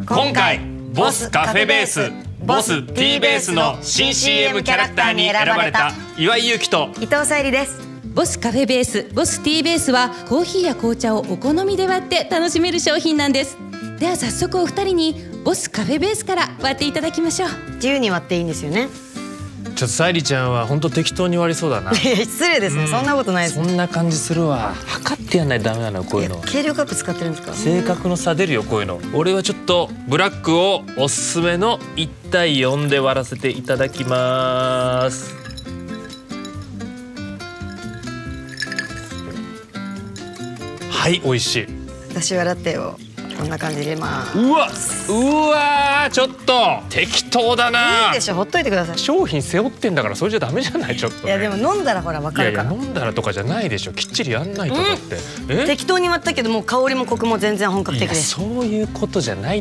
今回ボスカフェベース、ボス T ベースの新 CM キャラクターに選ばれた岩井勇気と伊藤沙莉です。 ボスカフェベース、ボス T ベースはコーヒーや紅茶をお好みで割って楽しめる商品なんです。では早速お二人にボスカフェベースから割っていただきましょう。 自由に割っていいんですよね。 ちょっと沙莉ちゃんは本当適当に割りそうだな。 失礼ですね、そんなことないです。 そんな感じするわ。測ってやんないとダメなのよこういうの。 計量カップ使ってるんですか。 性格の差出るよこういうの。俺はちょっとブラックをおすすめの1対4で割らせていただきます。はい、美味しい。 私はラテをこんな感じで入れます。 うわちょっと適当だな。 いいでしょ、ほっといてください。 商品背負ってんだからそれじゃダメじゃない。ちょっと、ね、 いやでも飲んだらほら分かるから。 いや飲んだらとかじゃないでしょ。きっちりやんないとだって、 適当に割ったけどもう香りもコクも全然本格的です。 そういうことじゃないって。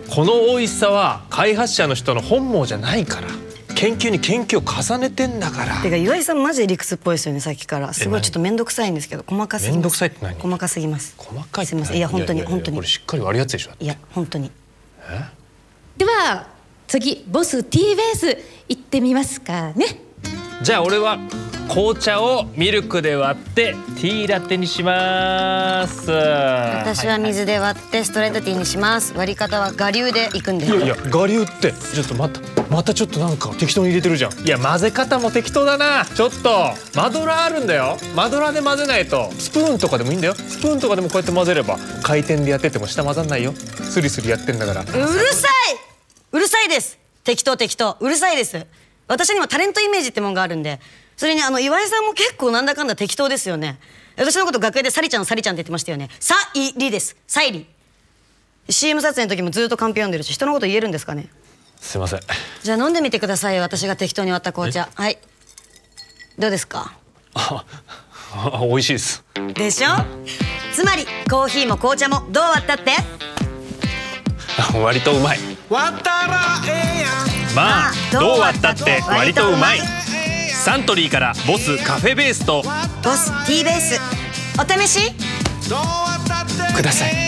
この美味しさは開発者の人の本望じゃないから。研究に研究を重ねてんだから。 てか岩井さんマジで理屈っぽいですよね。さっきからすごいちょっと面倒くさいんですけど、細かすぎます。 面倒くさいって何？ 細かすぎます。 細かいってすみません。いや本当に本当に。 これしっかり割るやつでしょ。 いや本当に。 では次ボス T ベースいってみますかね。 じゃあ俺は紅茶をミルクで割ってティーラテにします。 私は水で割ってストレートティーにします。割り方は我流でいくんで。 いや我流ってちょっとまたちょっとなんか適当に入れてるじゃん。いや混ぜ方も適当だな。ちょっとマドラーあるんだよ。マドラーで混ぜないと。スプーンとかでもいいんだよ。スプーンとかでもこうやって混ぜれば回転でやってても下混ざんないよ。スリスリやってんだから。 うるさいです。適当うるさいです。私にもタレントイメージってもんがあるんで。それに岩井さんも結構なんだかんだ適当ですよね。私のこと楽屋でサリちゃんって言ってましたよね。サイリです。サイリ。CM 撮影の時もずっとカンペ読んでるし、人のこと言えるんですかね。 すいません。 じゃあ飲んでみてくださいよ。私が適当に割った紅茶。はい。どうですか。 美味しいです。 でしょ。つまりコーヒーも紅茶もどう割ったって。 割とうまい。まあどう割ったって割とうまい。サントリーからボスカフェベースとボス T ベースお試しください。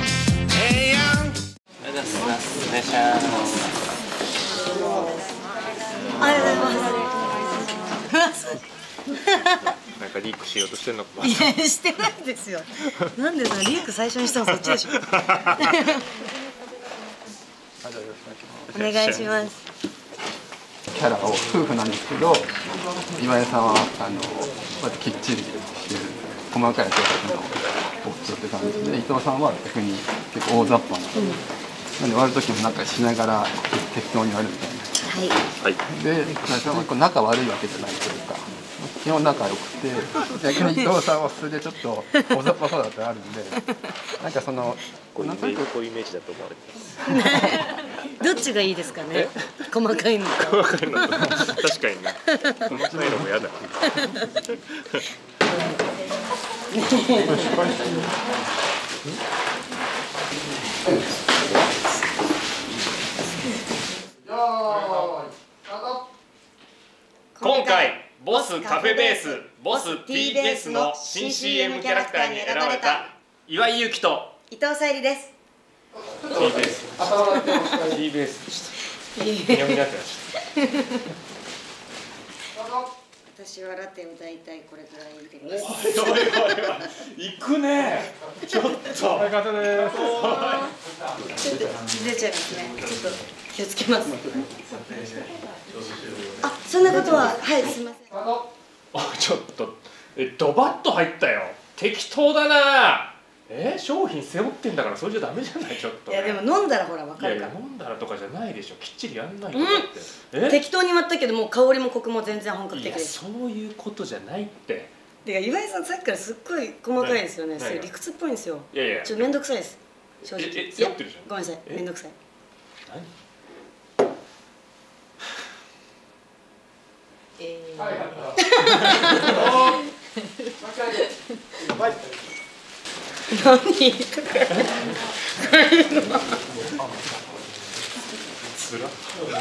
なんかリークしようとしてんのか。 いやしてないですよ。なんでリーク最初にしたのそっちでしょ。お願いします。 キャラを夫婦なんですけど、岩井さんは割ときっちりしてる細かい生活の夫って感じで、伊藤さんは逆に結構大雑把な、なんで割る時もなんかしながら適当に割るみたいな。はい。で、最初は仲悪いわけじゃないというか、基本仲良くて、逆に伊藤さんはそれでちょっと大雑把そうだってあるんで、なんかこういうイメージだと思われてます。 どっちがいいですかね。細かいのと。 細かいのと。確かにね。細かいのも嫌だ。今回ボスカフェベース、ボス T ベースの新 CM キャラクターに選ばれた岩井勇気と伊藤沙莉です。 T ベース。T ベースでした。南になってました。 私はラテを大体これくらい入れます。 行くね。ちょっと。相方です。 ちょっと出ちゃいますね。ちょっと気をつけます。あ、そんなことははいすみません。 ちょっとドバッと入ったよ。適当だな。商品背負ってんだからそれじゃダメじゃない。ちょっと。 いやでも飲んだらほら分かるから。 いや飲んだらとかじゃないでしょ。きっちりやんないとだって。 適当に割ったけどもう香りもコクも全然本格的です。 そういうことじゃないって。 てか岩井さんさっきからすっごい細かいですよね。それ理屈っぽいんですよ。 いやいや。 ちょっと面倒くさいです。正直。 背負ってるじゃん。 ごめんなさい。面倒くさい。 何？つら。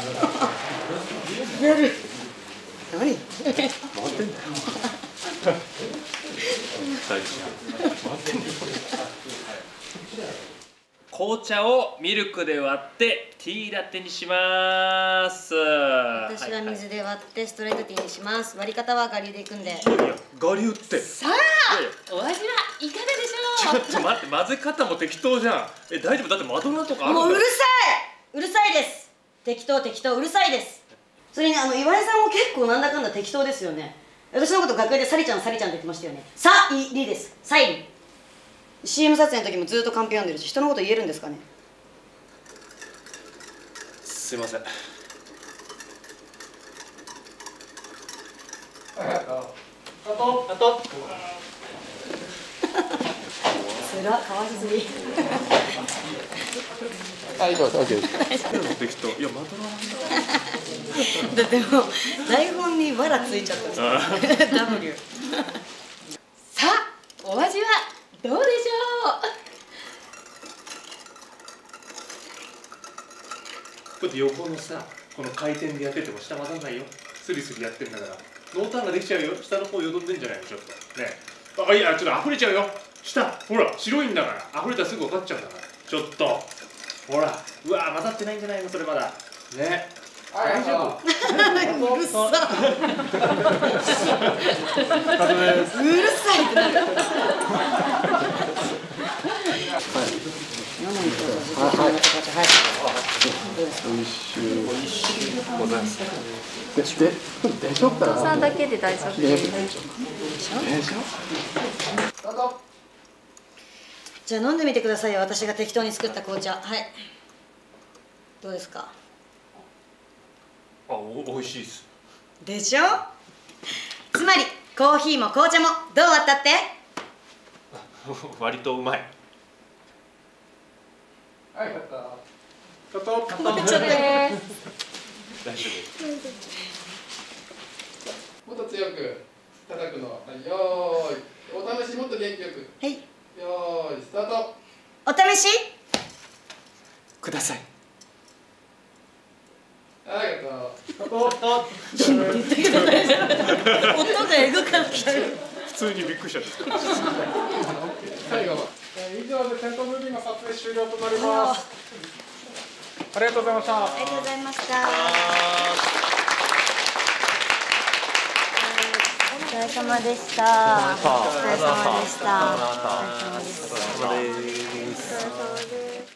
やる。何？ 回ってんだよ。大事。回ってんだよこれ。 紅茶をミルクで割ってティーラテにします。 私は水で割ってストレートティーにします。割り方は我流でいくんで。 いや我流って。 さあ、お味はいかがでしょう。 ちょっと待って、混ぜ方も適当じゃん。大丈夫？だってマドラーとかあるんだよ。 もううるさいうるさいです。適当適当うるさいです。それに岩井さんも結構なんだかんだ適当ですよね。私のこと楽屋でサリちゃんサリちゃんって言ってましたよね。サイリです。サイリ。CM 撮影の時もずっとカンペ読んでるし、人のこと言えるんですかね。 すいません。 ありがとう。 あと。 つら、かわいすぎ。 はい、どうぞ、OK です。 適当。いやマドラー。 だってもう台本にわらついちゃったんですよ。W。 さあ、お味はどうでしょこうやって横のさ、この回転でやってても下混ざんないよ。スリスリやってるんだから。濃淡ができちゃうよ。下の方よどんでんじゃないのちょっと。ね。あ、いやちょっと溢れちゃうよ。下、ほら白いんだから。溢れたらすぐ分かっちゃうんだから。ちょっと。ほら、うわ混ざってないんじゃないのそれまだ。ね。大丈夫。 うるさ。うるさいってなる。 でしょったらさんだけで大丈夫です。 じゃあ飲んでみてくださいよ。私が適当に作った紅茶。はい。どうですか。 美味しいです。 でしょ。つまりコーヒーも紅茶もどう割ったって。 割とうまい。 はい、やった。 紅茶で。 大丈もっと強く叩くの。はい、よーい。お試しもっと元気よく。 はい。 よーい、スタート。 お試し。 ください。 はい、やった。 音がエグかった。 普通にびっくりしちゃった。 最後は。以上で店頭ムービーの撮影終了となります。ありがとうございました。 ありがとうございました。 お疲れ様でした。お疲れ様でした。お疲れ様でした。